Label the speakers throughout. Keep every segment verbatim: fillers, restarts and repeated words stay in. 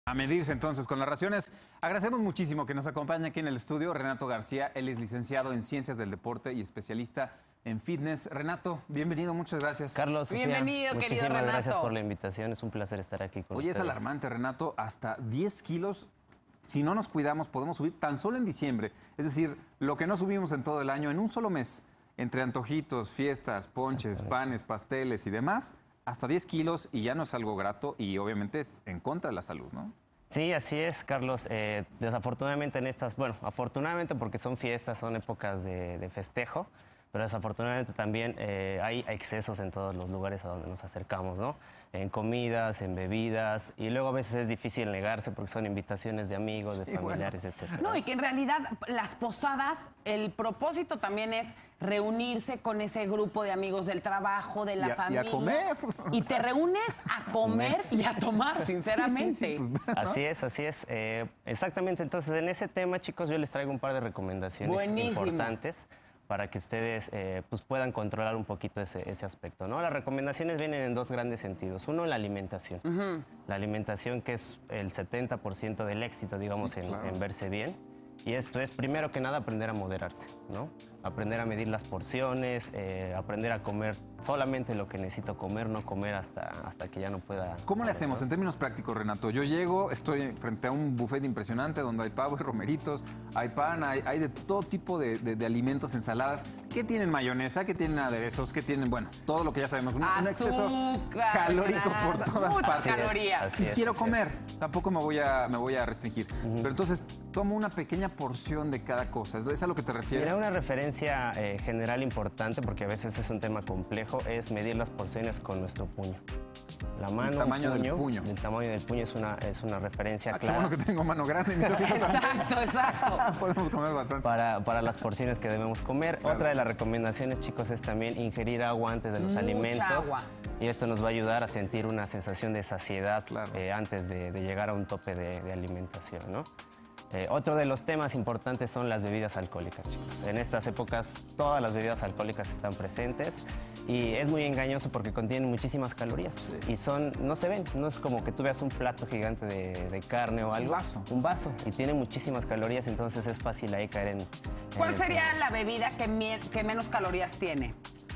Speaker 1: A medirse entonces con las raciones. Agradecemos muchísimo que nos acompañe aquí en el estudio Renato García. Él es licenciado en Ciencias del Deporte y especialista en fitness. Renato, bienvenido, muchas gracias.
Speaker 2: Carlos, Sofía,
Speaker 3: bienvenido, querido Renato.
Speaker 2: Muchísimas gracias por la invitación, es un placer estar aquí con
Speaker 1: Oye,
Speaker 2: ustedes.
Speaker 1: es alarmante, Renato, hasta diez kilos. Si no nos cuidamos, podemos subir tan solo en diciembre. Es decir, lo que no subimos en todo el año, en un solo mes, entre antojitos, fiestas, ponches, panes, pasteles y demás, hasta diez kilos, y ya no es algo grato y obviamente es en contra de la salud, ¿no?
Speaker 2: Sí, así es, Carlos. Eh, desafortunadamente en estas, bueno, afortunadamente porque son fiestas, son épocas de, de festejo, pero desafortunadamente también eh, hay excesos en todos los lugares a donde nos acercamos, ¿no? En comidas, en bebidas, y luego a veces es difícil negarse porque son invitaciones de amigos, de
Speaker 1: Sí,
Speaker 2: familiares,
Speaker 1: bueno.
Speaker 2: etcétera.
Speaker 3: No, y que en realidad las posadas, el propósito también es reunirse con ese grupo de amigos del trabajo, de la
Speaker 1: Y a- y a
Speaker 3: familia.
Speaker 1: comer.
Speaker 3: Y te reúnes a comer y a tomar, sinceramente.
Speaker 1: Sí, sí, sí, pues, ¿no?
Speaker 2: Así es, así es. Eh, exactamente, entonces en ese tema, chicos, yo les traigo un par de recomendaciones
Speaker 3: Buenísimo.
Speaker 2: importantes para que ustedes eh, pues puedan controlar un poquito ese, ese aspecto, ¿no? Las recomendaciones vienen en dos grandes sentidos. Uno, la alimentación.
Speaker 3: Ujú.
Speaker 2: La alimentación, que es el setenta por ciento del éxito, digamos,
Speaker 1: Sí,
Speaker 2: en,
Speaker 1: claro.
Speaker 2: en verse bien. Y esto es, primero que nada, aprender a moderarse, ¿no? Aprender a medir las porciones, eh, aprender a comer solamente lo que necesito comer, no comer hasta, hasta que ya no pueda.
Speaker 1: ¿Cómo le
Speaker 2: comer,
Speaker 1: hacemos
Speaker 2: ¿no?
Speaker 1: en términos prácticos, Renato? Yo llego, estoy frente a un buffet impresionante donde hay pavo y romeritos, hay pan, hay, hay de todo tipo de, de- de alimentos, ensaladas. ¿Qué tienen mayonesa? ¿Qué tienen aderezos? ¿Qué tienen, bueno, todo lo que ya sabemos? Un, un exceso
Speaker 3: Azúcar,
Speaker 1: calórico por
Speaker 3: nada,
Speaker 1: todas
Speaker 3: muchas
Speaker 1: partes.
Speaker 3: calorías.
Speaker 2: Así
Speaker 1: Y
Speaker 2: es,
Speaker 1: quiero
Speaker 2: así es.
Speaker 1: comer, tampoco me voy a, me voy a restringir. Pero entonces tomo una pequeña porción de cada cosa. ¿Es es a lo que te refieres?
Speaker 2: Mira, una referencia eh, general importante, porque a veces es un tema complejo, es medir las porciones con nuestro puño. La mano,
Speaker 1: tamaño
Speaker 2: un
Speaker 1: del puño.
Speaker 2: El tamaño del puño es una, es una referencia
Speaker 1: Ah, qué
Speaker 2: clara
Speaker 1: bueno que tengo mano grande. Mi Sofía también.
Speaker 3: Exacto, exacto.
Speaker 1: Podemos comer bastante.
Speaker 2: para, para las porciones que debemos comer.
Speaker 1: Claro.
Speaker 2: Otra de las recomendaciones, chicos, es también ingerir agua antes de los
Speaker 3: Mucha
Speaker 2: alimentos.
Speaker 3: agua.
Speaker 2: Y esto nos va a ayudar a sentir una sensación de saciedad
Speaker 1: Claro.
Speaker 2: eh, antes de, de llegar a un tope de, de alimentación, ¿no? Eh, otro de los temas importantes son las bebidas alcohólicas, chicos. En estas épocas todas las bebidas alcohólicas están presentes y es muy engañoso porque contienen muchísimas calorías y son, no se ven, no es como que tú veas un plato gigante de, de carne o
Speaker 1: Es un
Speaker 2: algo.
Speaker 1: vaso.
Speaker 2: Un vaso y tiene muchísimas calorías, entonces es fácil ahí caer en... en
Speaker 3: ¿Cuál
Speaker 2: el
Speaker 3: sería
Speaker 2: tema.
Speaker 3: la bebida que, mie- que menos calorías tiene?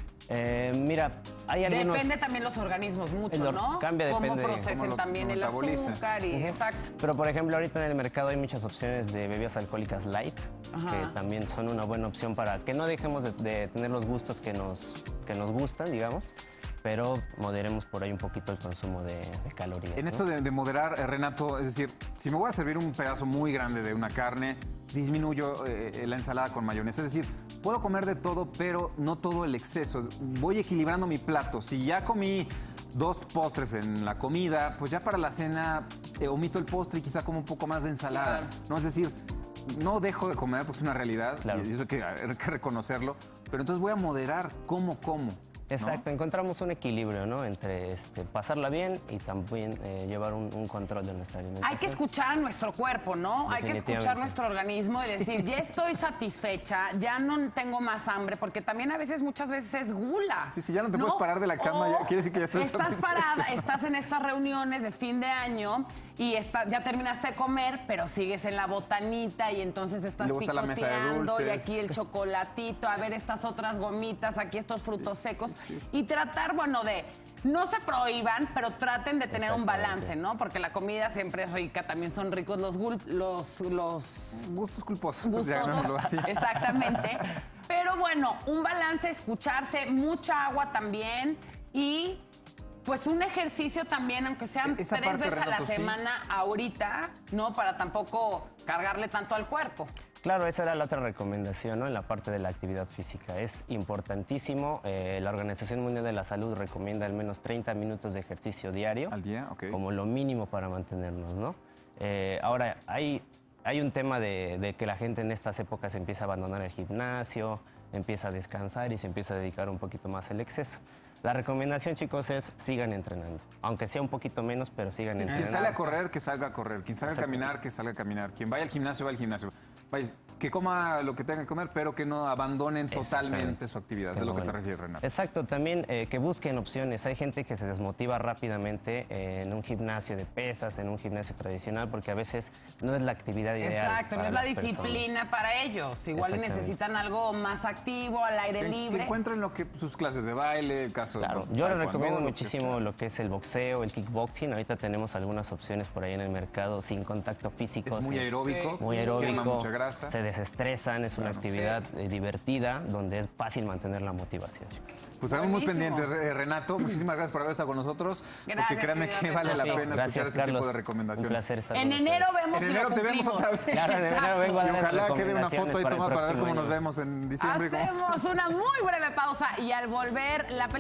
Speaker 2: Eh, mira, hay algunos...
Speaker 3: Depende también los organismos mucho,
Speaker 2: El or-
Speaker 3: ¿no?
Speaker 2: cambia,
Speaker 3: Cómo
Speaker 2: depende de
Speaker 3: procesen
Speaker 1: cómo lo-
Speaker 3: también
Speaker 1: lo
Speaker 3: el
Speaker 1: metabolice.
Speaker 3: azúcar y... Exacto.
Speaker 2: Pero, por ejemplo, ahorita en el mercado hay muchas opciones de bebidas alcohólicas light,
Speaker 3: Ajá.
Speaker 2: que también son una buena opción para que no dejemos de, de tener los gustos que nos, que nos gustan, digamos, pero moderemos por ahí un poquito el consumo de, de calorías.
Speaker 1: En
Speaker 2: ¿no?
Speaker 1: esto de, de moderar, eh, Renato, es decir, si me voy a servir un pedazo muy grande de una carne, disminuyo eh, la ensalada con mayonesa. Es decir, puedo comer de todo, pero no todo el exceso. Voy equilibrando mi plato. Si ya comí dos postres en la comida, pues ya para la cena eh, omito el postre y quizá como un poco más de ensalada.
Speaker 3: Claro.
Speaker 1: ¿No? Es decir, no dejo de comer porque es una realidad,
Speaker 2: Claro.
Speaker 1: y eso hay que, hay que reconocerlo, pero entonces voy a moderar cómo como. ¿no?
Speaker 2: Exacto, encontramos un equilibrio, ¿no? Entre este, pasarla bien y también eh, llevar un, un control de nuestra alimentación.
Speaker 3: Hay que escuchar a nuestro cuerpo, ¿no? Hay que escuchar
Speaker 2: Definitivamente.
Speaker 3: nuestro organismo y decir, ya estoy satisfecha, ya no tengo más hambre, porque también a veces, muchas veces es gula.
Speaker 1: Sí, sí, ya no te puedes parar de la cama, ya quiere decir que ya estás
Speaker 3: Estás
Speaker 1: satisfecha.
Speaker 3: parada, estás en estas reuniones de fin de año y está- ya terminaste de comer, pero sigues en la botanita y entonces estás
Speaker 1: Luego está la mesa de
Speaker 3: picoteando y
Speaker 1: dulces.
Speaker 3: aquí el chocolatito, a ver estas otras gomitas, aquí estos frutos secos y tratar, bueno, de... No se prohíban, pero traten de tener un
Speaker 2: Exactamente.
Speaker 3: balance, ¿no? Porque la comida siempre es rica, también son ricos los gul- los, los
Speaker 1: Gustos culposos,
Speaker 3: gustosos.
Speaker 1: llamémoslo así.
Speaker 3: Exactamente. Pero bueno, un balance, escucharse, mucha agua también y pues un ejercicio también, aunque sean
Speaker 1: Esa
Speaker 3: tres
Speaker 1: parte,
Speaker 3: veces a la
Speaker 1: Renato, sí.
Speaker 3: semana ahorita, ¿no? Para tampoco cargarle tanto al cuerpo.
Speaker 2: Claro, esa era la otra recomendación, ¿no? En la parte de la actividad física. Es importantísimo. eh, la Organización Mundial de la Salud recomienda al menos treinta minutos de ejercicio diario.
Speaker 1: Al día, ok.
Speaker 2: Como lo mínimo para mantenernos, ¿no? Eh, ahora, hay, hay un tema de, de que la gente en estas épocas empieza a abandonar el gimnasio, empieza a descansar y se empieza a dedicar un poquito más al exceso. La recomendación, chicos, es sigan entrenando. Aunque sea un poquito menos, pero sigan
Speaker 1: Quien
Speaker 2: entrenando.
Speaker 1: sale a correr, que salga a correr. Quien salga a
Speaker 2: Exacto.
Speaker 1: caminar, que salga a caminar. Quien vaya al gimnasio, va al gimnasio. vaya, que coma lo que tenga que comer, pero que no abandonen totalmente su actividad. Eso es lo que te refieres, Renato.
Speaker 2: Exacto, también eh, que busquen opciones. Hay gente que se desmotiva rápidamente eh, en un gimnasio de pesas, en un gimnasio tradicional, porque a veces no es la actividad ideal.
Speaker 3: Exacto, no
Speaker 2: para
Speaker 3: es la
Speaker 2: las
Speaker 3: disciplina
Speaker 2: personas.
Speaker 3: para ellos. Igual necesitan algo más activo, al aire
Speaker 1: Que,
Speaker 3: libre.
Speaker 1: que encuentren lo que sus clases de baile, el caso
Speaker 2: Claro,
Speaker 1: de
Speaker 2: yo les
Speaker 1: taekwondo,
Speaker 2: recomiendo
Speaker 1: lo que
Speaker 2: muchísimo
Speaker 1: sea.
Speaker 2: lo que es el boxeo, el kickboxing. Ahorita tenemos algunas opciones por ahí en el mercado sin contacto físico.
Speaker 1: Es muy
Speaker 2: sin-
Speaker 1: aeróbico,
Speaker 3: Sí.
Speaker 2: Muy
Speaker 1: quema
Speaker 2: aeróbico,
Speaker 1: mucha grasa.
Speaker 2: se desestresan, es una
Speaker 1: Claro.
Speaker 2: actividad eh, divertida donde es fácil mantener la motivación, chicos.
Speaker 1: Pues estamos muy
Speaker 3: Buenísimo.
Speaker 1: pendientes, eh, Renato. Muchísimas gracias por haber estado con nosotros.
Speaker 3: Gracias,
Speaker 1: porque créanme
Speaker 3: querido
Speaker 1: que vale la
Speaker 3: Renato.
Speaker 1: pena
Speaker 2: Gracias,
Speaker 1: escuchar este
Speaker 2: Carlos.
Speaker 1: tipo de recomendaciones.
Speaker 2: Un placer estar
Speaker 3: En
Speaker 2: con
Speaker 3: enero
Speaker 2: ustedes.
Speaker 3: vemos
Speaker 1: En
Speaker 3: si lo
Speaker 1: enero te vemos
Speaker 3: cumplimos.
Speaker 1: otra vez.
Speaker 2: Claro, en enero
Speaker 3: Exacto.
Speaker 2: vengo a
Speaker 1: Y
Speaker 2: dar
Speaker 1: ojalá quede una
Speaker 2: recomendaciones
Speaker 1: foto y
Speaker 2: para el
Speaker 1: toma para ver
Speaker 2: próximo
Speaker 1: cómo nos
Speaker 2: año.
Speaker 1: vemos en diciembre. cómo-
Speaker 3: Hacemos una muy breve pausa y al volver la